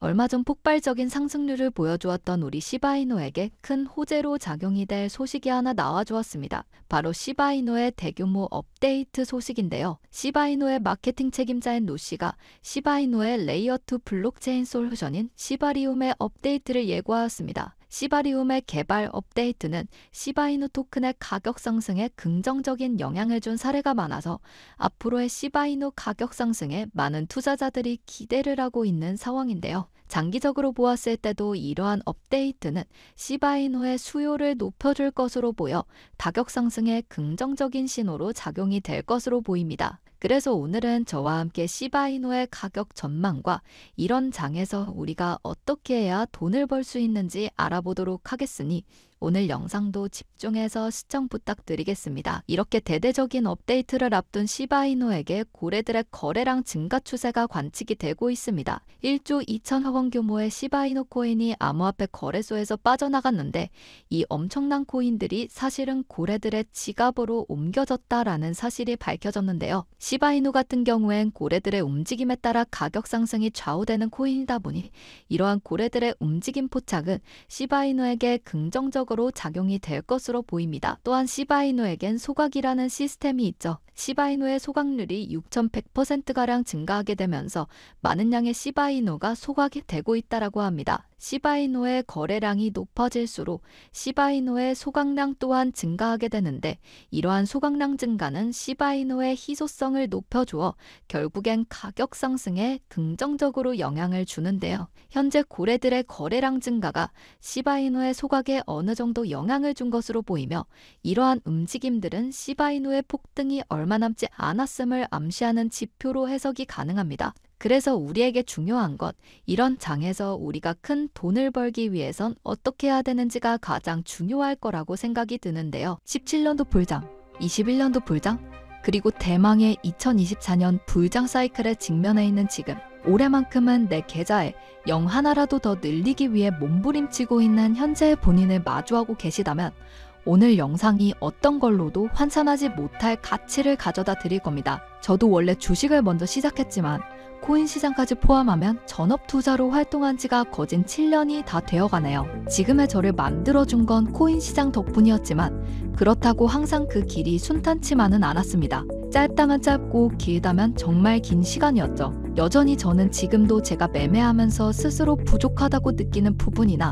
얼마 전 폭발적인 상승률을 보여주었던 우리 시바이노에게 큰 호재로 작용이 될 소식이 하나 나와주었습니다. 바로 시바이노의 대규모 업데이트 소식인데요. 시바이노의 마케팅 책임자인 노씨가 시바이노의 레이어2 블록체인 솔루션인 시바리움의 업데이트를 예고하였습니다. 시바리움의 개발 업데이트는 시바이누 토큰의 가격 상승에 긍정적인 영향을 준 사례가 많아서 앞으로의 시바이누 가격 상승에 많은 투자자들이 기대를 하고 있는 상황인데요. 장기적으로 보았을 때도 이러한 업데이트는 시바이누의 수요를 높여줄 것으로 보여 가격 상승에 긍정적인 신호로 작용이 될 것으로 보입니다. 그래서 오늘은 저와 함께 시바이누의 가격 전망과 이런 장에서 우리가 어떻게 해야 돈을 벌 수 있는지 알아보도록 하겠으니 오늘 영상도 집중해서 시청 부탁드리겠습니다. 이렇게 대대적인 업데이트를 앞둔 시바이누에게 고래들의 거래량 증가 추세가 관측이 되고 있습니다. 1조 2천억 원 규모의 시바이누 코인이 암호화폐 거래소에서 빠져나갔는데 이 엄청난 코인들이 사실은 고래들의 지갑으로 옮겨졌다라는 사실이 밝혀졌는데요. 시바이누 같은 경우엔 고래들의 움직임에 따라 가격 상승이 좌우되는 코인이다 보니 이러한 고래들의 움직임 포착은 시바이누에게 긍정적으로 작용이 될 것으로 보입니다. 또한 시바이누에겐 소각이라는 시스템이 있죠. 시바이누의 소각률이 6,100%가량 증가하게 되면서 많은 양의 시바이누가 소각이 되고 있다고 합니다. 시바이누의 거래량이 높아질수록 시바이누의 소각량 또한 증가하게 되는데 이러한 소각량 증가는 시바이누의 희소성을 높여주어 결국엔 가격 상승에 긍정적으로 영향을 주는데요. 현재 고래들의 거래량 증가가 시바이누의 소각에 어느 정도 영향을 준 것으로 보이며 이러한 움직임들은 시바이누의 폭등이 얼마 남지 않았음을 암시하는 지표로 해석이 가능합니다. 그래서 우리에게 중요한 것, 이런 장에서 우리가 큰 돈을 벌기 위해선 어떻게 해야 되는지가 가장 중요할 거라고 생각이 드는데요. 17년도 불장, 21년도 불장, 그리고 대망의 2024년 불장 사이클에 직면해 있는 지금 올해만큼은 내 계좌에 0 하나라도 더 늘리기 위해 몸부림치고 있는 현재의 본인을 마주하고 계시다면 오늘 영상이 어떤 걸로도 환산하지 못할 가치를 가져다 드릴 겁니다. 저도 원래 주식을 먼저 시작했지만 코인 시장까지 포함하면 전업 투자로 활동한 지가 거진 7년이 다 되어가네요. 지금의 저를 만들어준 건 코인 시장 덕분이었지만 그렇다고 항상 그 길이 순탄치만은 않았습니다. 짧다면 짧고 길다면 정말 긴 시간이었죠. 여전히 저는 지금도 제가 매매하면서 스스로 부족하다고 느끼는 부분이나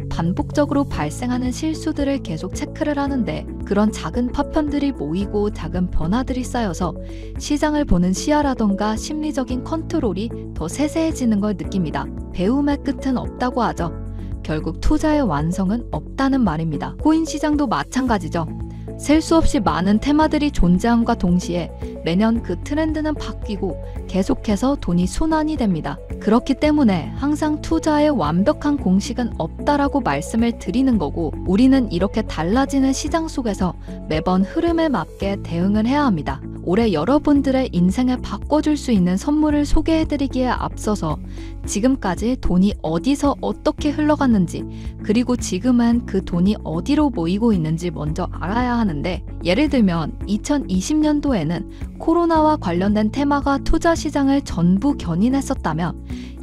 반복적으로 발생하는 실수들을 계속 체크를 하는데 그런 작은 파편들이 모이고 작은 변화들이 쌓여서 시장을 보는 시야라던가 심리적인 컨트롤이 더 세세해지는 걸 느낍니다. 배움의 끝은 없다고 하죠. 결국 투자의 완성은 없다는 말입니다. 코인 시장도 마찬가지죠. 셀 수 없이 많은 테마들이 존재함과 동시에 매년 그 트렌드는 바뀌고 계속해서 돈이 순환이 됩니다. 그렇기 때문에 항상 투자에 완벽한 공식은 없다라고 말씀을 드리는 거고 우리는 이렇게 달라지는 시장 속에서 매번 흐름에 맞게 대응을 해야 합니다. 올해 여러분들의 인생을 바꿔줄 수 있는 선물을 소개해드리기에 앞서서 지금까지 돈이 어디서 어떻게 흘러갔는지 그리고 지금은 그 돈이 어디로 모이고 있는지 먼저 알아야 하는데 예를 들면 2020년도에는 코로나와 관련된 테마가 투자 시장을 전부 견인했었다면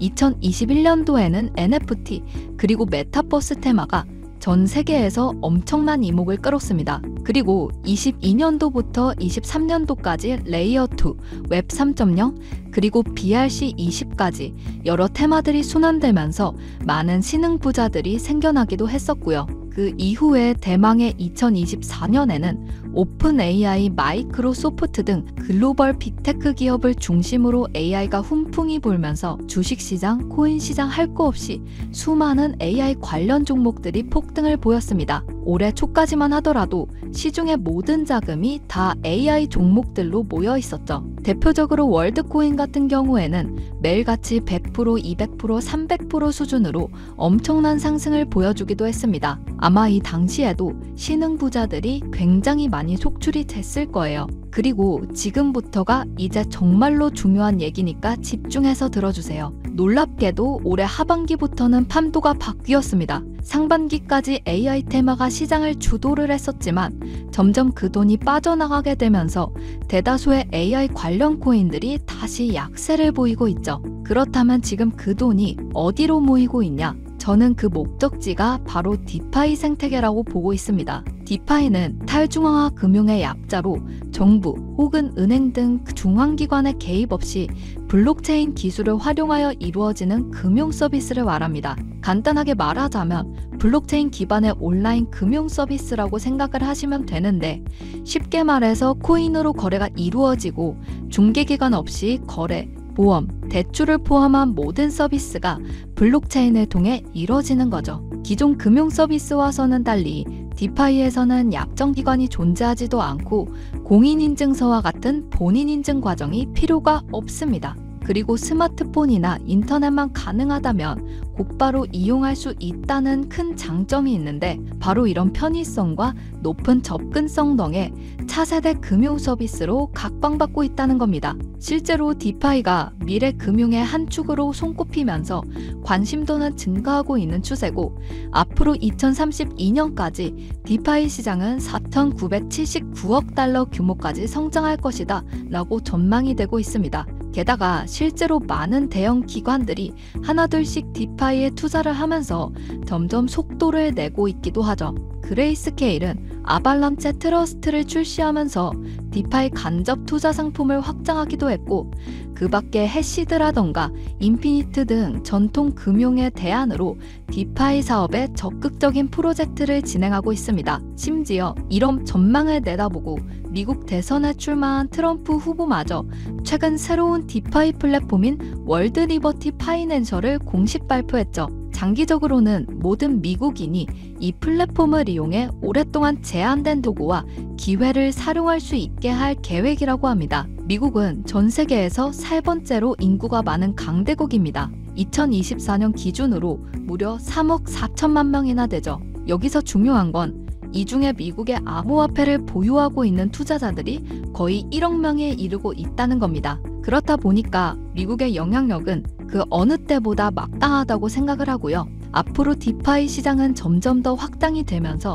2021년도에는 NFT 그리고 메타버스 테마가 전 세계에서 엄청난 이목을 끌었습니다. 그리고 22년도부터 23년도까지 레이어2, 웹 3.0, 그리고 BRC20까지 여러 테마들이 순환되면서 많은 신흥 부자들이 생겨나기도 했었고요. 그 이후에 대망의 2024년에는 오픈 AI, 마이크로소프트 등 글로벌 빅테크 기업을 중심으로 AI가 훈풍이 불면서 주식시장, 코인시장 할 거 없이 수많은 AI 관련 종목들이 폭등을 보였습니다. 올해 초까지만 하더라도 시중의 모든 자금이 다 AI 종목들로 모여 있었죠. 대표적으로 월드코인 같은 경우에는 매일같이 100%, 200%, 300% 수준으로 엄청난 상승을 보여주기도 했습니다. 아마 이 당시에도 신흥 부자들이 굉장히 많이 속출이 됐을 거예요. 그리고 지금부터가 이제 정말로 중요한 얘기니까 집중해서 들어주세요. 놀랍게도 올해 하반기부터는 판도가 바뀌었습니다. 상반기까지 AI 테마가 시장을 주도를 했었지만 점점 그 돈이 빠져나가게 되면서 대다수의 AI 관련 코인들이 다시 약세를 보이고 있죠. 그렇다면 지금 그 돈이 어디로 모이고 있냐? 저는 그 목적지가 바로 디파이 생태계라고 보고 있습니다. 디파이는 탈중앙화 금융의 약자로 정부 혹은 은행 등 중앙기관의 개입 없이 블록체인 기술을 활용하여 이루어지는 금융 서비스를 말합니다. 간단하게 말하자면 블록체인 기반의 온라인 금융 서비스라고 생각을 하시면 되는데, 쉽게 말해서 코인으로 거래가 이루어지고 중개기관 없이 거래, 보험, 대출을 포함한 모든 서비스가 블록체인을 통해 이루어지는 거죠. 기존 금융 서비스와서는 달리 디파이에서는 약정기관이 존재하지도 않고 공인인증서와 같은 본인인증 과정이 필요가 없습니다. 그리고 스마트폰이나 인터넷만 가능하다면 곧바로 이용할 수 있다는 큰 장점이 있는데, 바로 이런 편의성과 높은 접근성 덕에 차세대 금융 서비스로 각광받고 있다는 겁니다. 실제로 디파이가 미래 금융의 한 축으로 손꼽히면서 관심도는 증가하고 있는 추세고, 앞으로 2032년까지 디파이 시장은 4,979억 달러 규모까지 성장할 것이다 라고 전망이 되고 있습니다. 게다가 실제로 많은 대형 기관들이 하나둘씩 디파이에 투자를 하면서 점점 속도를 내고 있기도 하죠. 그레이스케일은 아발란체 트러스트를 출시하면서 디파이 간접 투자 상품을 확장하기도 했고, 그 밖에 해시드라던가 인피니트 등 전통 금융의 대안으로 디파이 사업에 적극적인 프로젝트를 진행하고 있습니다. 심지어 이런 전망을 내다보고 미국 대선에 출마한 트럼프 후보마저 최근 새로운 디파이 플랫폼인 월드 리버티 파이낸셜을 공식 발표했죠. 장기적으로는 모든 미국인이 이 플랫폼을 이용해 오랫동안 제한된 도구와 기회를 사용할 수 있게 할 계획이라고 합니다. 미국은 전 세계에서 3번째로 인구가 많은 강대국입니다. 2024년 기준으로 무려 3억 4천만 명이나 되죠. 여기서 중요한 건 이 중에 미국의 암호화폐를 보유하고 있는 투자자들이 거의 1억 명에 이르고 있다는 겁니다. 그렇다 보니까 미국의 영향력은 그 어느 때보다 막강하다고 생각을 하고요. 앞으로 디파이 시장은 점점 더 확장이 되면서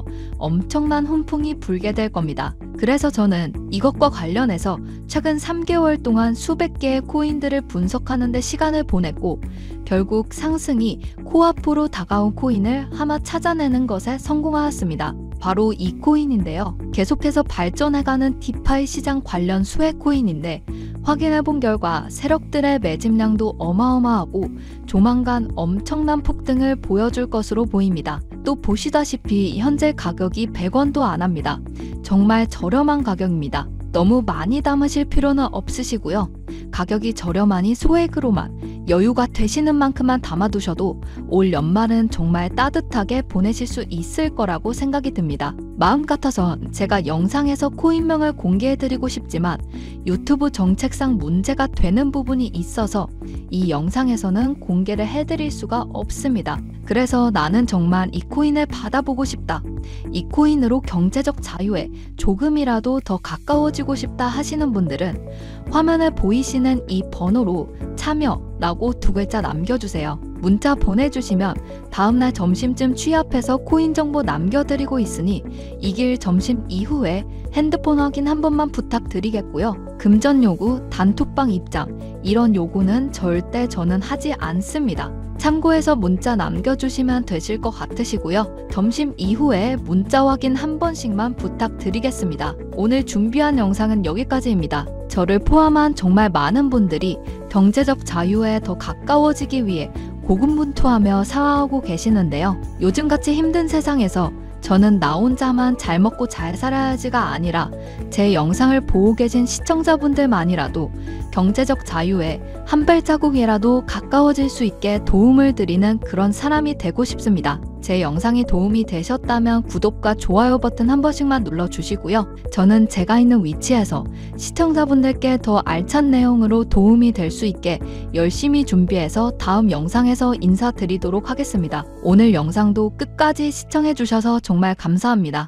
엄청난 훈풍이 불게 될 겁니다. 그래서 저는 이것과 관련해서 최근 3개월 동안 수백 개의 코인들을 분석하는 데 시간을 보냈고, 결국 상승이 코앞으로 다가온 코인을 하나 찾아내는 것에 성공하였습니다. 바로 이 코인인데요. 계속해서 발전해가는 디파이 시장 관련 수혜 코인인데, 확인해본 결과 세력들의 매집량도 어마어마하고 조만간 엄청난 폭등을 보여줄 것으로 보입니다. 또 보시다시피 현재 가격이 100원도 안 합니다. 정말 저렴한 가격입니다. 너무 많이 담으실 필요는 없으시고요. 가격이 저렴하니 소액으로만 여유가 되시는 만큼만 담아두셔도 올 연말은 정말 따뜻하게 보내실 수 있을 거라고 생각이 듭니다. 마음 같아선 제가 영상에서 코인명을 공개해드리고 싶지만 유튜브 정책상 문제가 되는 부분이 있어서 이 영상에서는 공개를 해드릴 수가 없습니다. 그래서 나는 정말 이 코인을 받아보고 싶다, 이 코인으로 경제적 자유에 조금이라도 더 가까워지고 싶다 하시는 분들은 화면에 보이시는 이 번호로 참여라고 2글자 남겨주세요. 문자 보내주시면 다음날 점심쯤 취합해서 코인 정보 남겨드리고 있으니 이 길 점심 이후에 핸드폰 확인 한 번만 부탁드리겠고요. 금전 요구, 단톡방 입장 이런 요구는 절대 저는 하지 않습니다. 참고해서 문자 남겨주시면 되실 것 같으시고요. 점심 이후에 문자 확인 한 번씩만 부탁드리겠습니다. 오늘 준비한 영상은 여기까지입니다. 저를 포함한 정말 많은 분들이 경제적 자유에 더 가까워지기 위해 고군분투하며 살아가고 계시는데요. 요즘같이 힘든 세상에서 저는 나 혼자만 잘 먹고 잘 살아야지가 아니라 제 영상을 보고 계신 시청자분들만이라도 경제적 자유에 한 발자국이라도 가까워질 수 있게 도움을 드리는 그런 사람이 되고 싶습니다. 제 영상이 도움이 되셨다면 구독과 좋아요 버튼 한 번씩만 눌러주시고요. 저는 제가 있는 위치에서 시청자분들께 더 알찬 내용으로 도움이 될 수 있게 열심히 준비해서 다음 영상에서 인사드리도록 하겠습니다. 오늘 영상도 끝까지 시청해주셔서 정말 감사합니다.